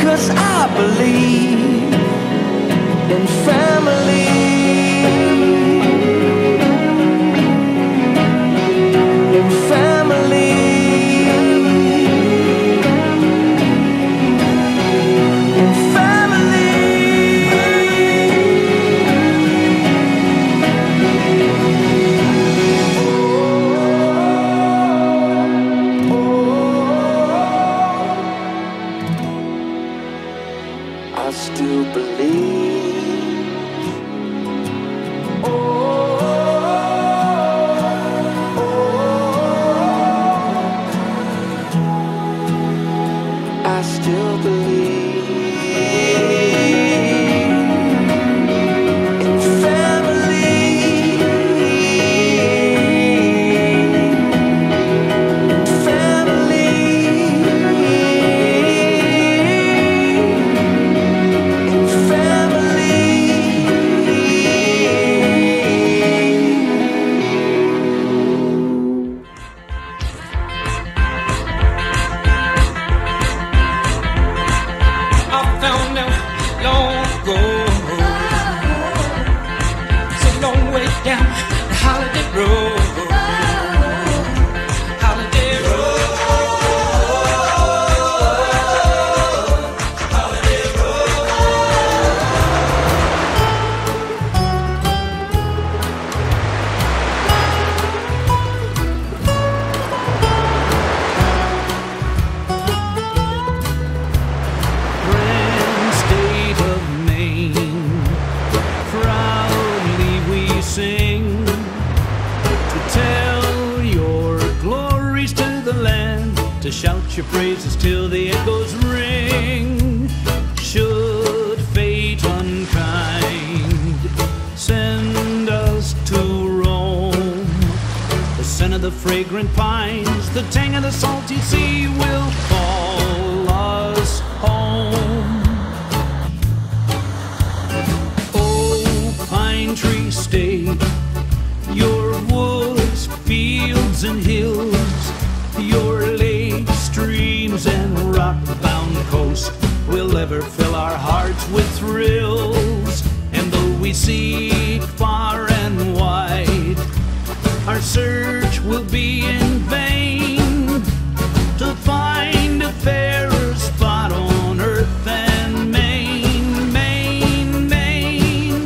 'cause I believe in family. In family. In family. I still believe. I still believe in family. In family. In family. I found out long ago. It's a long way down the holiday road. Holiday road. Holiday road. Grand state of Maine, proudly we sing to tell your glories to the land, to shout your praises till the echoes ring. Should fate unkind send us to Rome, the scent of the fragrant pines, the tang of the salty sea will call us home. Oh, pine tree state, your woods, fields and hills, your lakes, streams and rock-bound coast will ever fill our hearts with thrills. And though we seek far and wide, our search will be in vain to find a fairer spot on earth than Maine, Maine, Maine.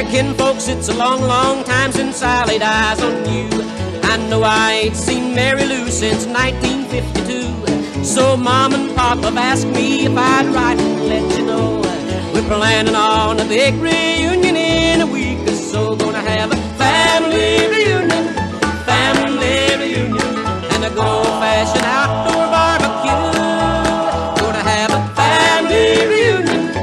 kinfolks, it's a long, long time since I laid eyes on you. I know I ain't seen Mary Lou since 1952. So Mom and Pop have asked me if I'd write and let you know we're planning on a big reunion in a week or so. Gonna have a family reunion, and a good old-fashioned outdoor barbecue. Gonna have a family reunion,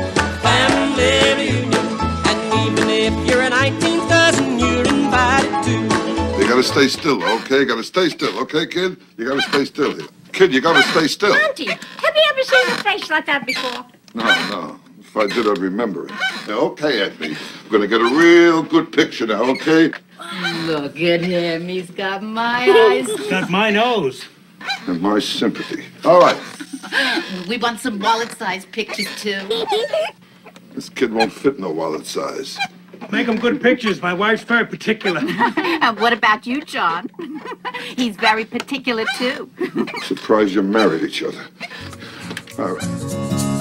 and even if you're a 19th cousin, you're invited too. You gotta stay still, okay? You gotta stay still, okay, kid? You gotta stay still here. Kid, you gotta stay still. Auntie, have you ever seen a face like that before? No. If I did, I'd remember it. Now, okay, Anthony. I'm gonna get a real good picture now, okay? Look at him. He's got my eyes. Got my nose. And my sympathy. All right. We want some wallet-sized pictures, too. This kid won't fit no wallet size. Make them good pictures. My wife's very particular. And what about you, John? He's very particular, too. Surprised you married each other. All right.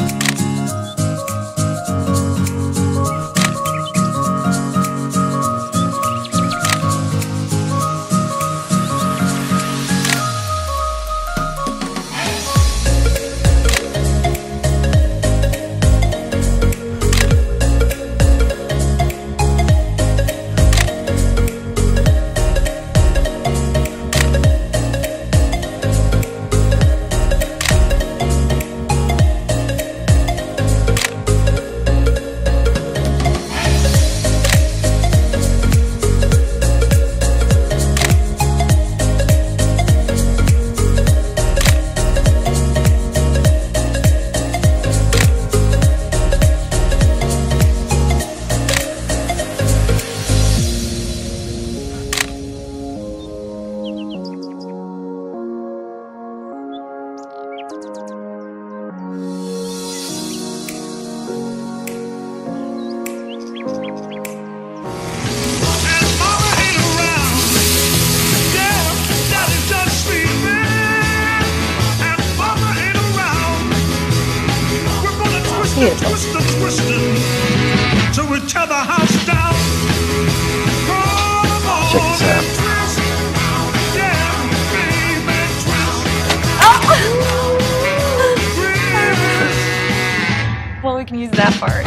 So we tear the house down. Check this out. Well, we can use that part.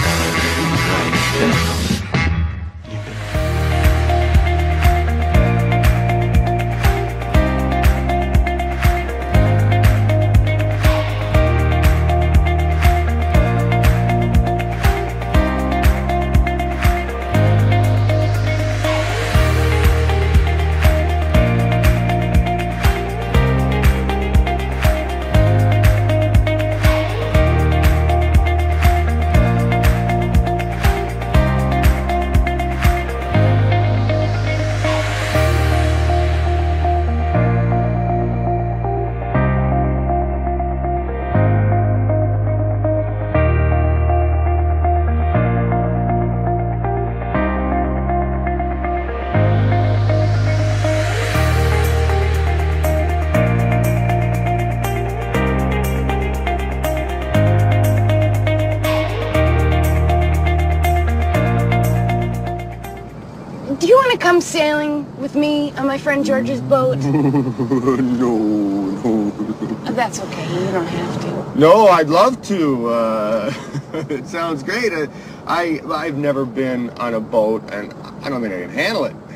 Do you want to come sailing with me on my friend George's boat? No. That's okay. You don't have to. No, I'd love to. It sounds great. I've never been on a boat, and I don't think I can handle it.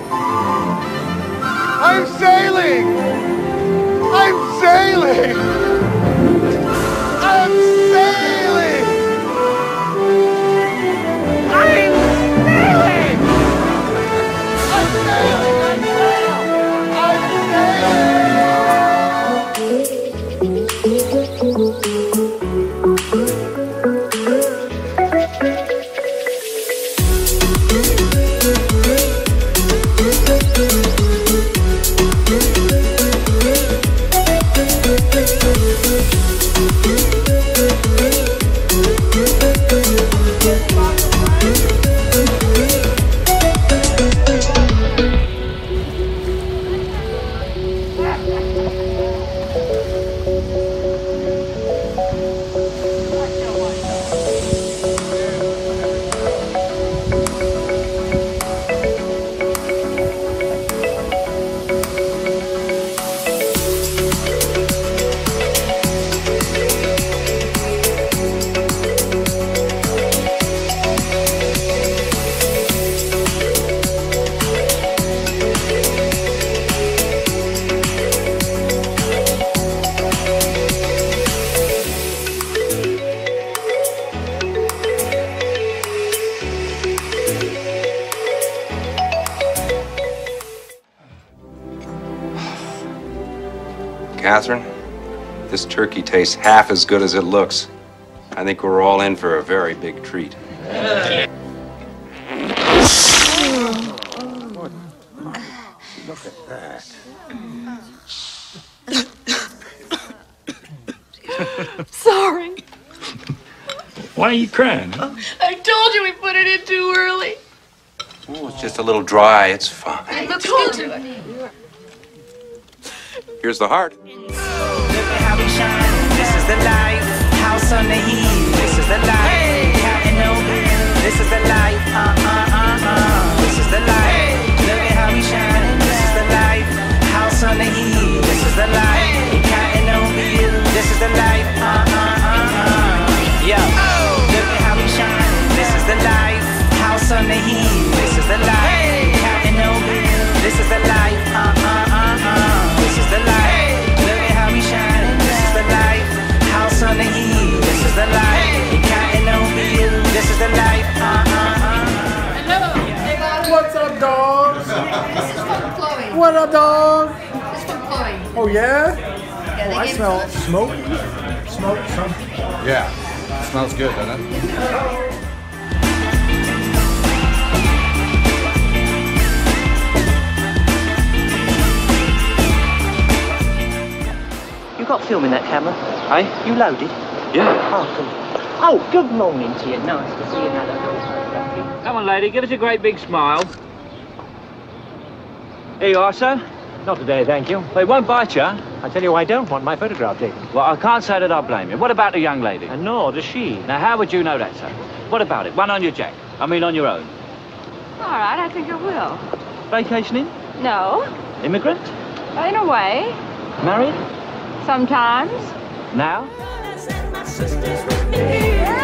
I'm sailing! I'm sailing! I'm sailing! I'm sailing! I'm sailing! I'm sailing! Catherine, this turkey tastes half as good as it looks. I think we're all in for a very big treat. Look at that. Sorry. Why are you crying? Huh? I told you we put it in too early. Oh, it's just a little dry. It's fine. I told you. Here's the heart. Look at how we shine. This is the life. House on the hill. This is the life. Counting no bills. This is the life. This is the life. Look at how we shine. This is the life. House on the hill. This is the life. Counting no bills. This is the life. Yo. Look at how we shine. This is the life. House on the hill. This is the life. Counting no bills. This is the life. This is the life. Look at how we shine. This is the life. House on the hill. This is the life. Counting no bills. This is the life. What's up, dogs? This is from Chloe. What up, dog? This is from Chloe. Oh, yeah? Yeah, they I gave smell us- smoke. Smoke, something. Yeah. Smells good, doesn't it? You got film in that camera? Hey? You loaded? Yeah. Oh, good morning to you. Nice to see you. Come on, lady, give us a great big smile. Here you are, sir. Not today, thank you. They won't bite you. I tell you, I don't want my photograph taken. Well, I can't say that I blame you. What about the young lady? And nor does she. Now, how would you know that, sir? What about it? One on your jack. I mean, on your own. All right, I think I will. Vacationing? No, Immigrant? in a way. Married? Sometimes. Now? My sisters with me.